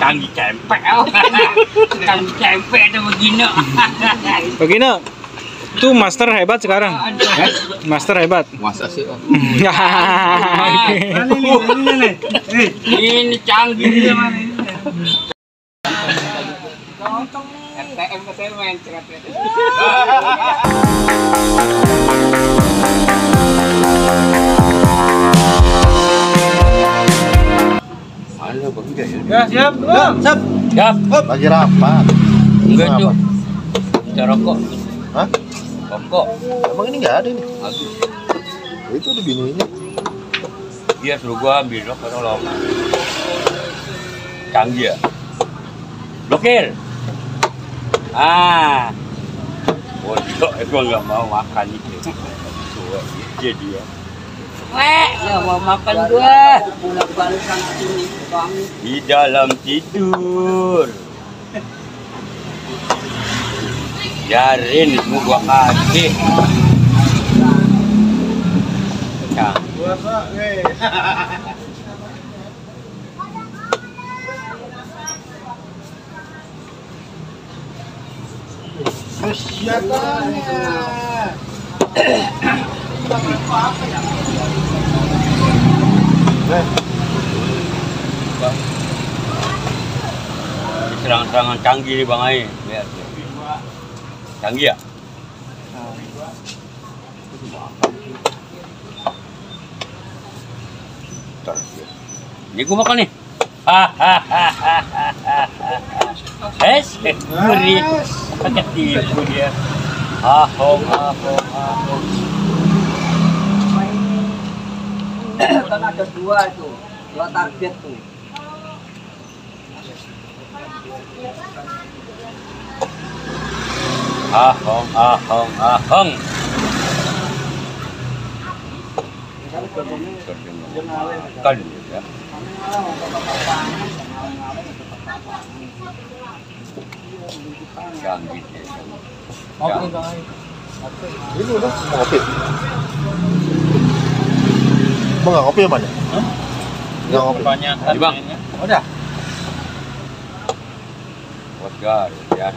canggih cempek. Canggih cempek itu begini. Begini. Tuh master hebat sekarang. Master hebat. Masa sih? Ini canggih mana ini? RTM main cerat. Mana bang ya? Ya siap. Siap. Siap. Lagi rapat. Enggak tuh. Kita rokok. Hah? Rokok. Emang ini nggak ada ini? Habis. Itu udah bininya. Iya suruh gua ambil dong karena lama. Canggih ya. Blokir. Bodoh, gua nggak mau makan itu. Tua jadi ya. Nggak mau makan gua. Di dalam tidur. Biarin mau gua kasih. Serang-serangan canggih nih Bang Ai. Lihat. Canggih ya? Ini gua makan nih. Gurih. Ketipu dia. Ahong. Kan ada dua target tuh. Ahong. Kan ya. Canggih. Oke, Bang. Ini udah ngopi. Bang nggak ngopi ya mana? Nggak ngopi. Pertanyaan Bang. Udah. Wajar,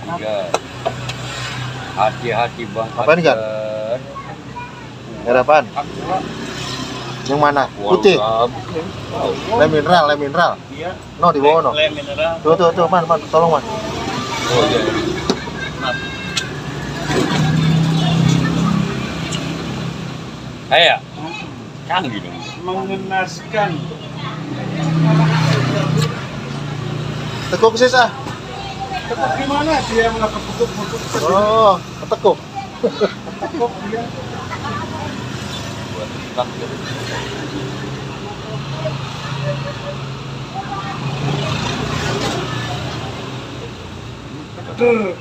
hati-hati Bang. Apaan, Gan? Air apaan? Yang mana? Putih. Lem mineral. Iya. No di bawah no. Lem mineral. Tuh, man, tolong man. Oh iya. Kayak canggih dong. Mengenaskan. Tekuk sisa. Gimana dia melakukan bentuk-bentuk Oh, tekuk. tekuk dia? Buat tekak gitu. Betul.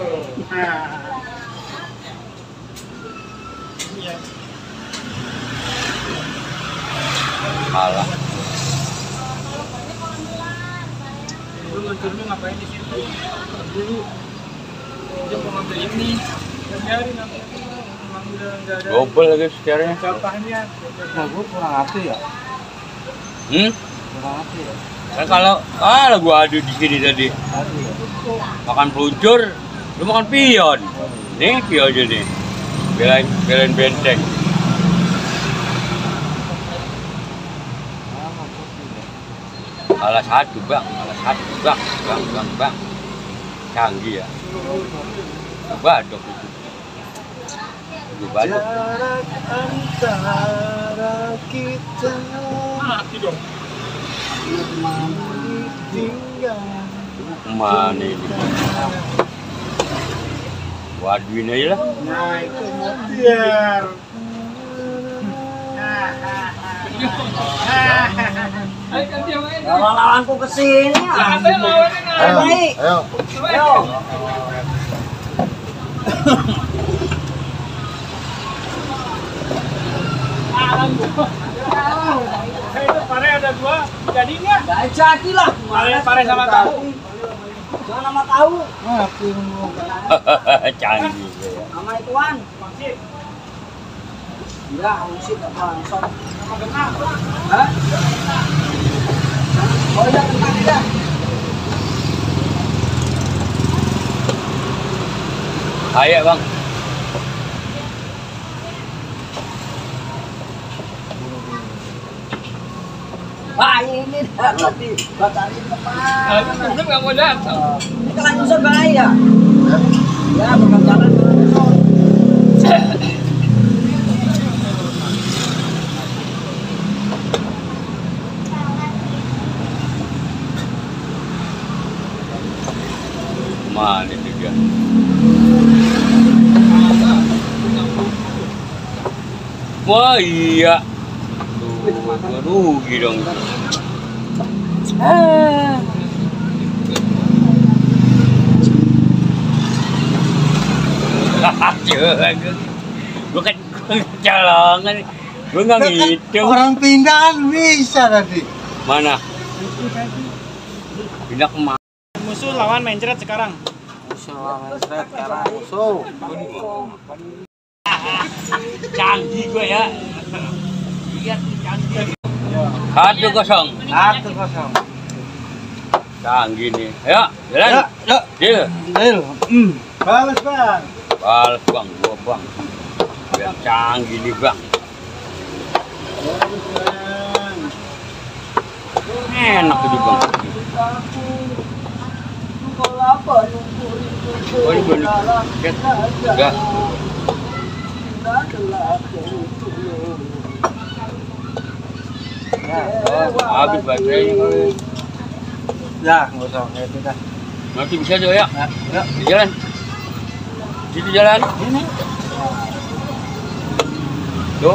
Malah. Lu ngancurin ngapain di situ? Dulu dia mau ngambil ini, biarin nanti emang udah nggak ada. Gobel lagi sejarahnya. Contohnya. Nah, gua kurang ngerti ya. Kurang ngerti ya. Kan kalau gua adu di sini tadi. Makan peluncur, lu makan pion. Nih pionnya nih. Belain benteng. Alas satu bang. Canggih ya. Badok itu. Badok. Jarak antara kita. Mati dong. Tinggal. Mana ini? Waduin aja lah. Nah itu mutiar. Lawanku kesini. Ayo. Itu pare ada dua, jadi nggak? Gak jadi lah. Pare sama tahu. Jangan nama tahu. Canggih. Nama ituan. Iya, musik apa? Sama kenapa? Hah? Oh iya, kenapa tidak? Ayo bang. Pak ini dah tadi batalin kemana? Udah nggak mau datang. Ini kan usul bahaya. Ya, bukan jalan. Mana itu dia? Wah iya. Tuh, rugi dong. Gue kan colongan, gue nggak ngitung. Orang pindahan bisa tadi. Mana? Pindah kemana? Musuh lawan mencret sekarang. Canggih gue ya. Lihat canggih. 1-0. Canggih nih. Ayo, jalan. Iya. Balas bang. Balas bang, gua bang. Biar canggih nih bang. Enak ini bang. Oh ini bener. Enggak. Habis baterainya kali. Ya, nggak usah itu dah. Nanti bisa aja ya. Ya. Di jalan. Situ jalan. Ini. Tuh.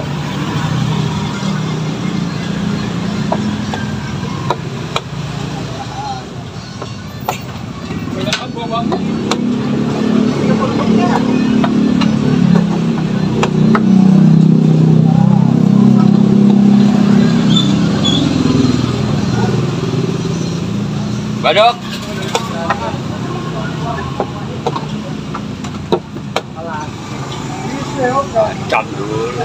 Badok. Macam dulu.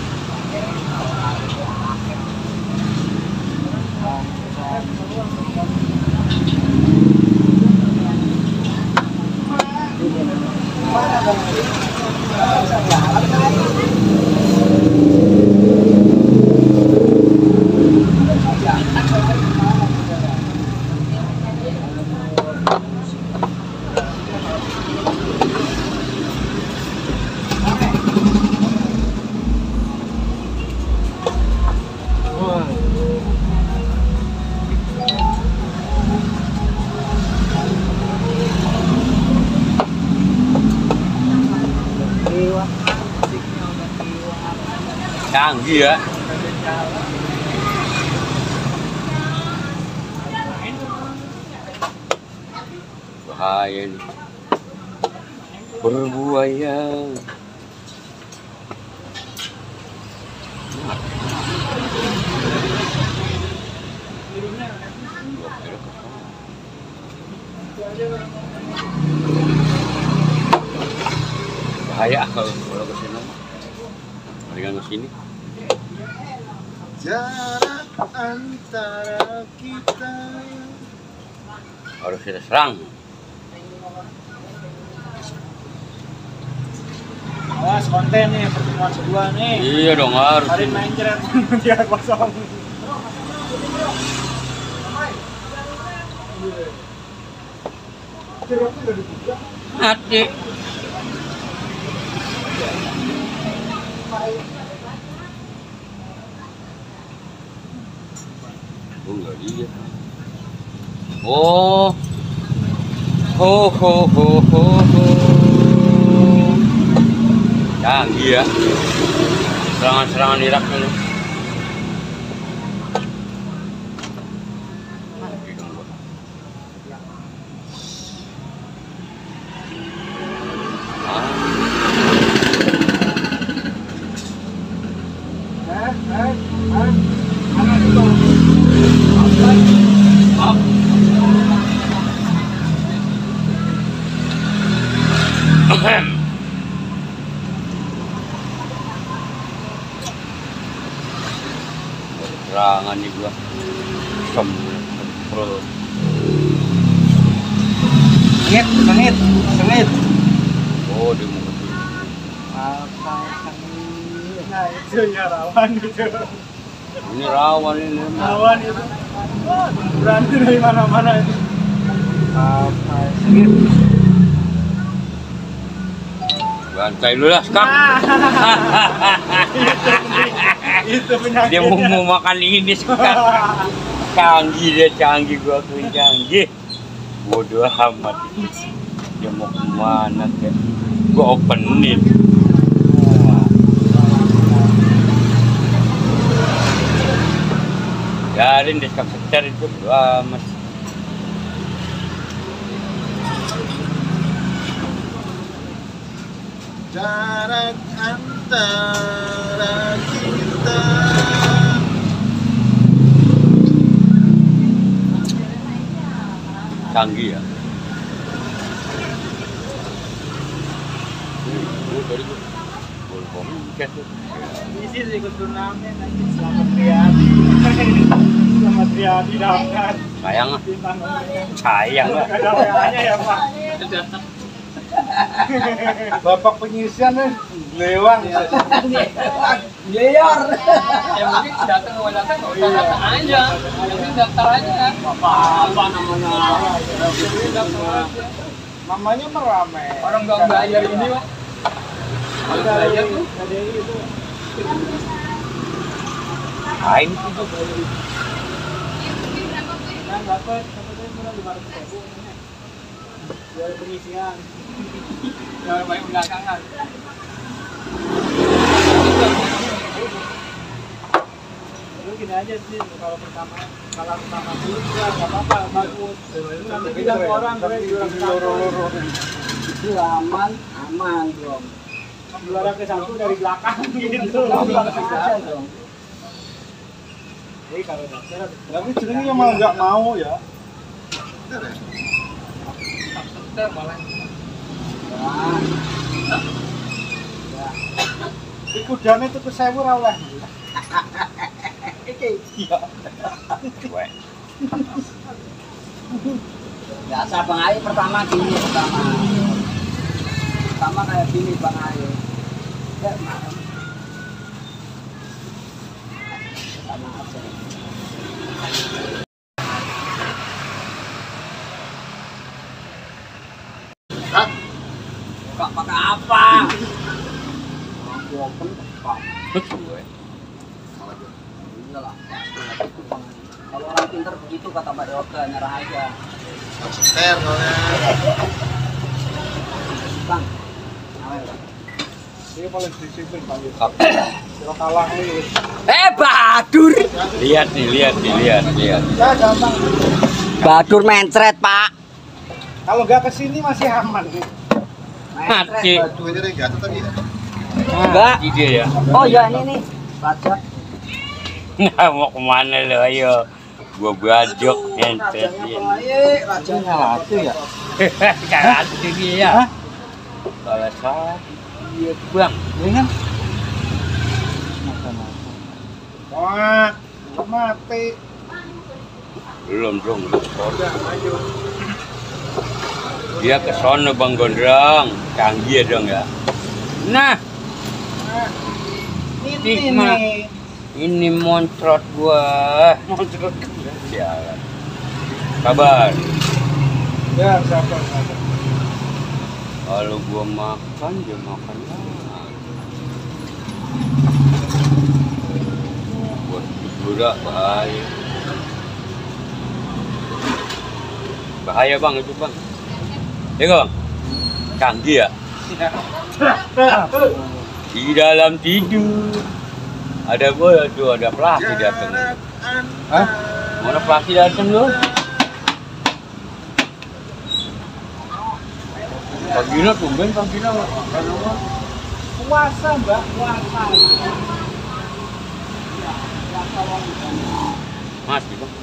Canggih ya. Bahaya nih. Berbuaya. Bahaya kalau ke sini. Mendingan ke sini. Jarak antara kita. Harus kita serang. Awas konten nih pertemuan kedua nih. Iya dong harus. Hari main ceret 3-0. Mati. Oh nggak lihat. Oh. Ho ho ho ho ho. Canggih ya. Serangan-serangan Irak ini. Serangan nih gua. Sengit. Oh, di muka sini. Nah itu ya rawan gitu. Ini rawan ini. Rawan itu. Wah, berani dari mana-mana itu. Bantai lu lah, Skak. Itu penyakitnya. Dia mau makan ini, Skak. Canggih dia, canggih. Gua akuin canggih. Bodoh amat. Dia mau kemana, kayak. Gua openin. Biarin dia Skak secar itu. Bodoh amat. Jarak antara kita. Canggih ya. Tadi gua gol komik tuh. Isi sih ikut turnamen nanti Selamat Riyadi. Selamat Riyadi dapat Sayang lah. bintang nomornya. Sayang lah. Ada WA-nya ya Pak. Bapak penyisian nih lewang. Liar. Yang penting datang datang aja. Yang penting daftar aja. Apa namanya? Namanya merame. Orang nggak bayar ini Pak. Ada bayar tuh. Ada itu. Aing tuh. Nah, dapat murah 500.000. Biar pengisian. Jangan banyak belakangan. Lu gini aja sih, kalau pertama dulu ya nggak apa-apa, bagus. Nanti bilang ke orang, loro-loro. Itu aman dong. Juara ke satu dari belakang gitu. Aja dong. Jadi kalau dasar, tapi jenengnya malah nggak mau ya. Malah. Iku dane tuku 1000 ora oleh. Iya. Cuek. Biasa Bang Ayu pertama gini pertama kayak gini Bang Ayu. Ya, sama aja. Kak pakai apa? Aku open Pak. Cuek. Iyalah. Kalau orang pintar begitu kata Mbak Yoga, nyerah aja. Seter soalnya. Bang. Dia paling disiplin Pak. Kap. Kalau kalah nih. Badur. Lihat. Ya gampang. Badur mencret, Pak. Kalau nggak kesini masih aman nih. Mati. Tuh ini yang jatuh tadi ya. Enggak. Ide ya. Oh ya ini nih. Baca. Nah, mau kemana lo, ayo. Gua bajok nyentetin. Rajanya latu ya. Kayak itu dia ya. Salah satu. Iya, Bang. Iya kan? Wah, mati. Belum. Dia ke sono Bang Gondrong. Canggih dong ya. Nah, Ini. ini moncrot gua. Moncrot. Sialan. Kabar. Ya, sabar. Kalau gua makan, dia makan lagi. Buat budak bahaya. Bahaya Bang itu Bang. Ya Bang? Canggih ya? Di dalam tidur. Ada gua tuh, ada pelatih datang. Hah? Mana pelatih datang lu? Pagina tumben Pagina. Puasa, Mbak, puasa. Masih Bang.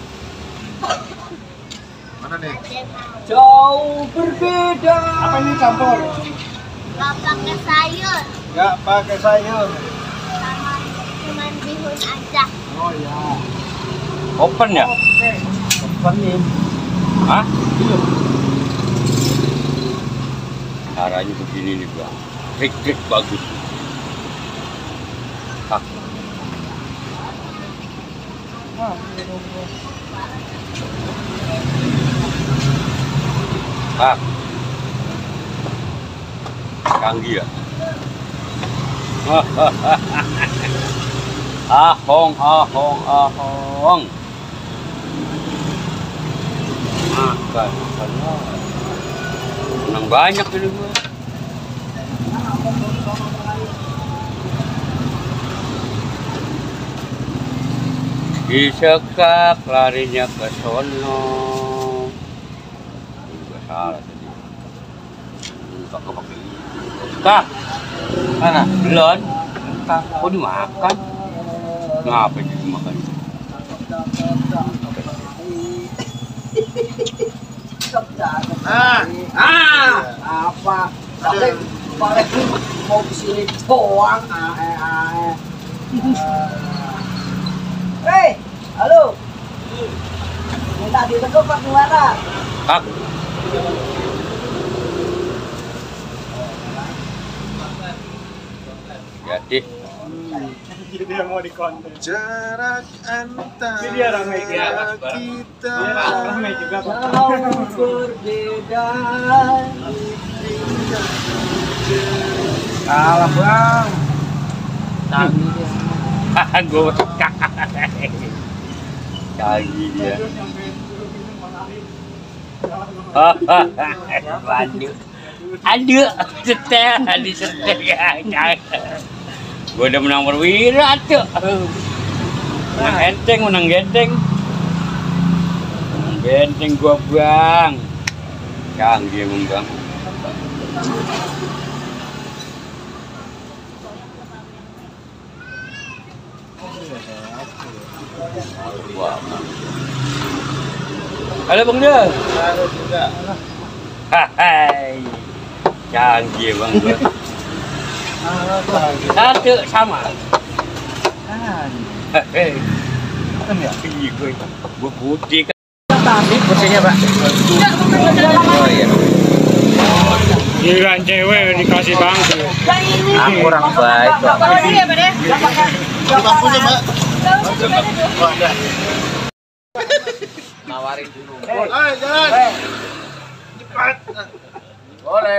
Mana nih? Jauh berbeda. Apa ini campur? Gak pakai sayur, Nggak pakai sayur. sama cuman bihun aja. Oh ya. Open ya? Oke. Hah? Caranya begini nih bang, trik-trik bagus. Ah. Ah. Canggih ya. Ahong. Makan. Menang banyak ini gua. Disekak larinya ke sono. Ini juga salah tadi. Enggak kepake. Kak, mana? Belum. Kok dimakan? Ngapa jadi dimakan? Apa? Paling mau kesini doang. Hei, halo. Minta diteguk Pak gimana? Kak. Jadi Jadi dia mau dikonten. Jarak antara Ini dia ramai dia. kita. Ramai juga Pak. Jauh berbeda. Kalah bang. gue canggih dia. Aduh, setel, disetel ya. Gue udah menang perwira tuh. Menang genteng. Genteng gua bang. Canggih emang bang. Wah. Halo bang dia. Halo juga. Hai. Canggih bang gua. Satu sama. Hei. Kan ya? Iya gue. Gue putih kan. Tadi kursinya Pak. Oh iya. Giliran cewek dikasih bangku. Aku orang baik kok. Bangkunya Mbak. Oh ada. Nawarin dulu. Ayo jalan. Cepat. Boleh.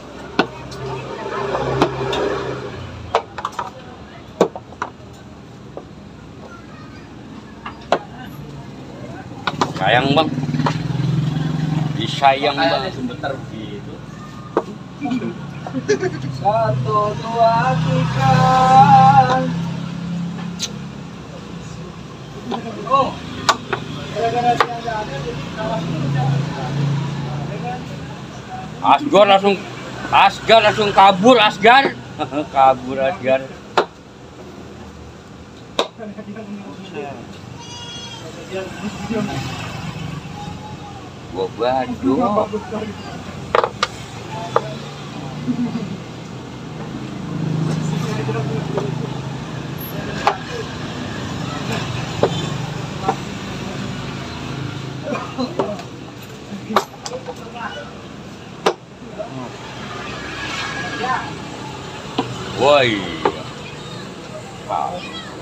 Sayang bang. Disayang bang. Sebentar begitu. 1, 2, 3. Oh. Asgar langsung kabur Asgar. Kabur Asgar. Gua baduk. Woi. Wow.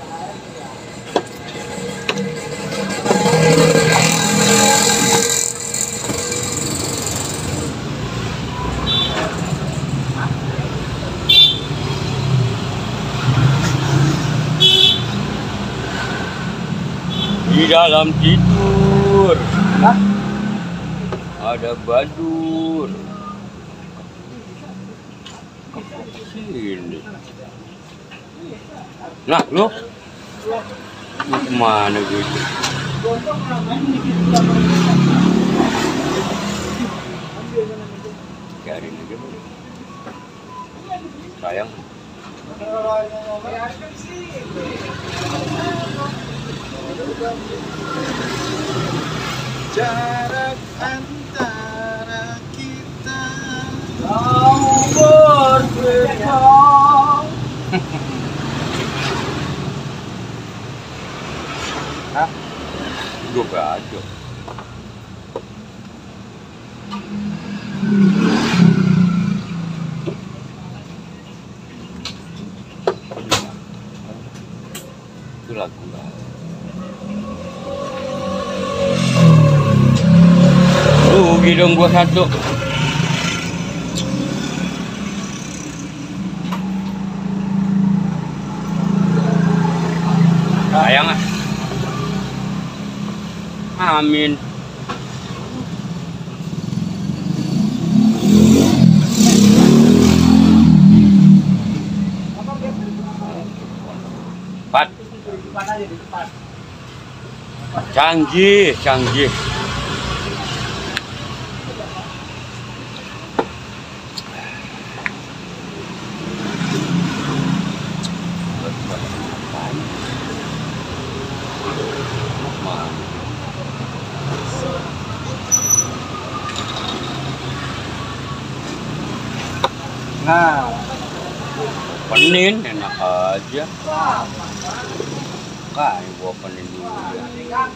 Di dalam tidur ada badur. Sini. Nah, lu kemana gitu? Biarin aja. Sayang. Jarak antara kita. Jauh berbeda. Hah? Gue baju. itu lagu lah. Rugi dong gua satu. Sayang ah. Amin. Pat. Canggih, canggih. Nah, Penin enak aja. Kayak gua penin dulu ya.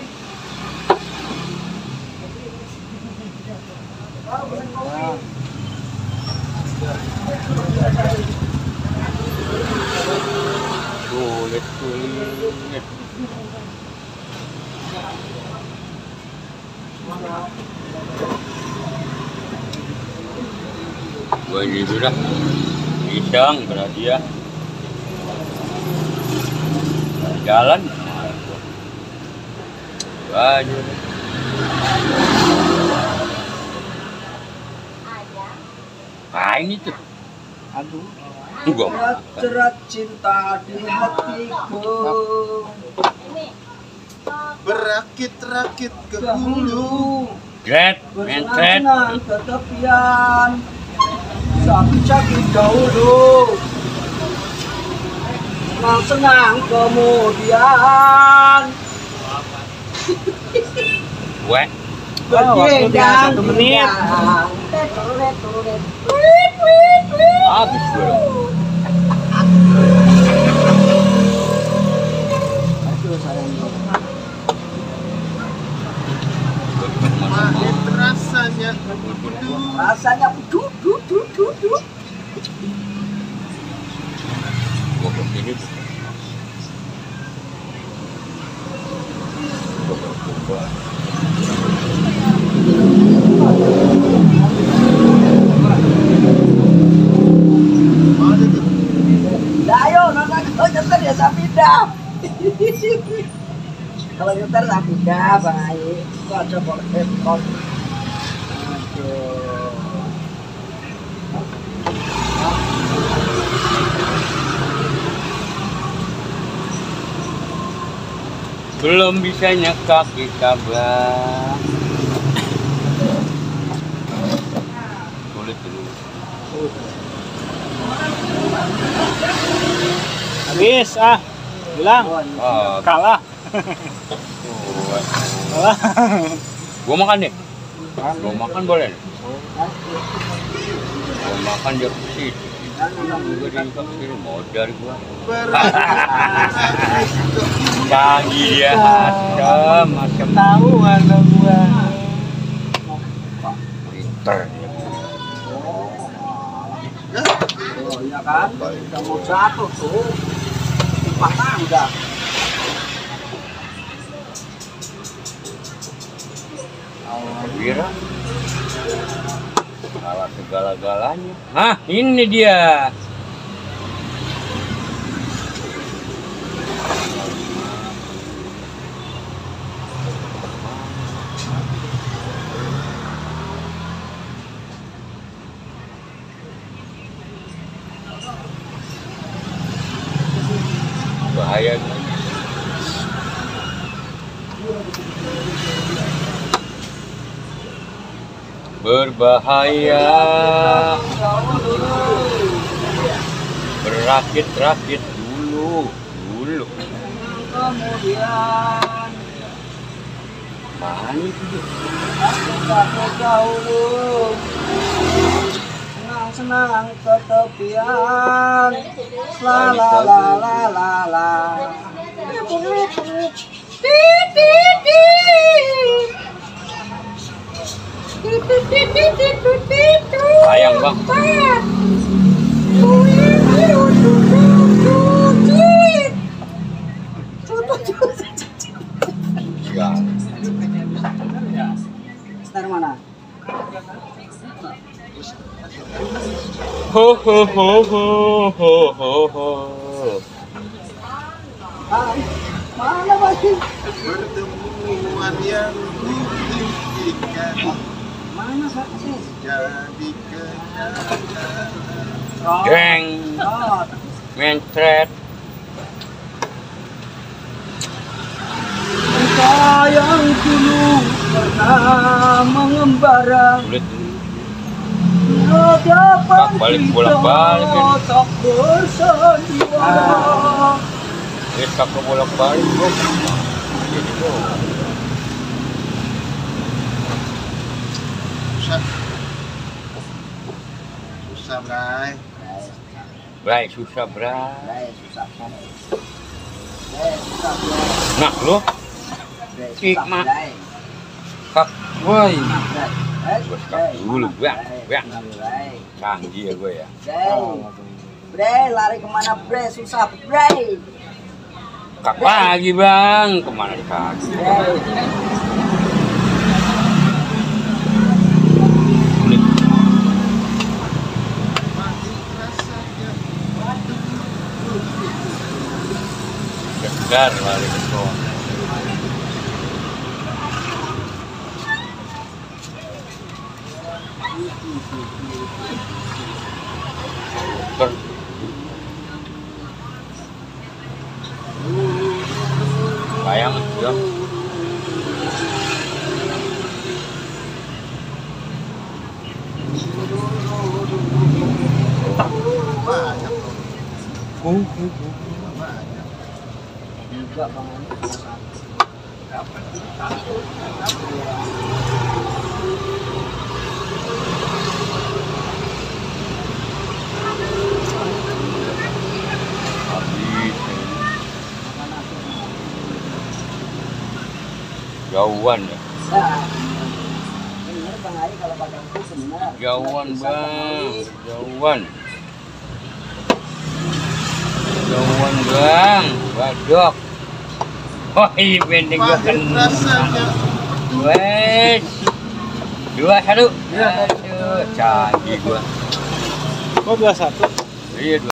Sulit. Gua ini sudah pisang berarti ya. Jalan. Aja. Ini tuh. aduh. Gua makan. Cerat cinta di hatiku. Berakit-rakit ke hulu. Gret, mentret. Bersenang-senang ke tepian. Sakit-sakit dahulu. Senang kemudian. Gue. Berjendang 1 menit. Habis gue dong. Aduh sayang. Pahit rasanya. Rasanya duduk. Gue kesini tuh. Ayo nonton nyetir ya Sapindah. Kalau nyetir Sapindah baik. Baca headphone. Aduh. Belum bisa nyekap kita bang. Sulit dulu. Habis bilang Ah, kalah. Kalah. gua makan deh. Gua makan boleh. Gua makan dia kesini. Gua di kesini modal gua. Canggih dia macam Tahu ada gua. pinter. Oh iya kan? Udah mau jatuh tuh. Patah udah. Wira kalah segala-galanya. Hah, ini dia. Bahaya. Berbahaya, berakit-rakit dulu. Kemudian Mana itu? aku jauh. Senang-senang ke tepian. La la la la la la. Sayang bang. Ho ho ho ho ho ho ho. Ay, mana lagi? Pertemuan yang diimpikan Mana saksi? jadi kenyataan. Geng, Oh, mentret. engkau yang dulu pernah mengembara. Kulit Dapat balik bolak-balik ini. tak bersandiwara. Kita ke bolak-balik bro. Jadi bro. Susah. Susah, Bray. Bray susah bray. Bray, susah. Nah lu Susah, Mak. Bray. kak, woi. Bray. Gue sekat dulu, bang. Bray. Canggih ya gue ya. Bray, lari kemana Bray? Susah Bray. Kak lagi bang, kemana kaki? Bray. Kulit segar lari ke bawah. Ber bayang ya. Banyak tuh. Juga Bang. Habis jauhan ya. Nah, bener Bang Ari kalau Bang itu benar. Jauhan bang, jauhan. Jauhan bang, badok. Oh iya pendek gua Pahit kena. rasanya. Wes. 2-1. Aduh, canggih gua. Oh 21. Iya